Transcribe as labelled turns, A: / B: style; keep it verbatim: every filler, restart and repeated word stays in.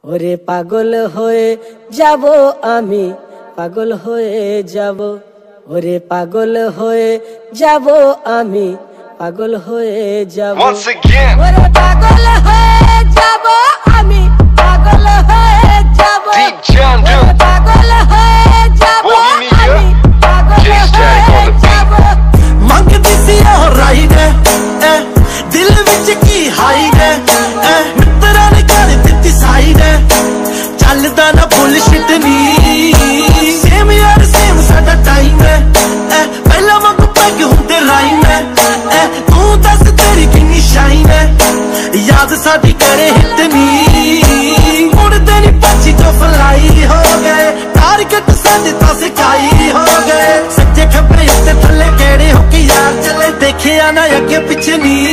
A: ওরে পাগল হয়ে যাব আমি, পাগল হয়ে যাব, ওরে পাগল হয়ে যাব আমি, পাগল হয়ে যাব।
B: Once again,
A: ওরে পাগল হয়ে যাব আমি, পাগল হয়ে যাব,
B: Deep John
A: ওরে
B: Doe,
A: পাগল হয়ে যাব
B: Bohemia,
A: আমি, পাগল
B: J-Stack on
A: হয়ে
B: the beat।
A: যাব।
C: ਮੰਗਦੀ ਸੀ ਉਹ ਰਾਈਡ ਐ ਦਿਲ ਵਿੱਚ ਕੀ ਹਾਈਡ ਐ ਮਿੱਤਰਾਂ ਨੇ ਕਰ ਦਿੱਤੀ ਸਾਈਡ ਚੱਲਦਾ ਨਾ ਬੁਲਸ਼ਿਟ ਨੀ ਸੇਮ ਯਾਰ ਸੇਮ ਸਾਡਾ ਟਾਈਮ ਐ ਪਹਿਲਾਂ ਵਾਂਗ ਪੈਗ ਹੁੰਦੇ ਰਾਈਮ ਐ ਤੂੰ ਦੱਸ ਤੇਰੀ ਕਿੰਨੀ ਸ਼ਾਈਨ ਐ ਯਾਦ ਸਾਡੀ ਕਰੇ ਹਿੱਟ ਨੀ ਮੁੜਦੇ ਨੀ ਪਾਛੀ ਤੋਂ ਫਲਾਈ ਹੋ ਗਏ ਟਾਰਗੇਟ ਸਾਡੇ ਤਾਂ ਸਿਕਾਈ ਹੋ ਗਏ ਸੱਜੇ ਖੱਬੇ ਉੱਤੇ ਥੱਲੇ ਕਿਹੜੇ ਹੋ ਕੇ ਯਾਰ ਚੱਲੇ ਦੇਖਿਆ ਨਾ ਅੱਗੇ ਪਿੱਛੇ ਨੀ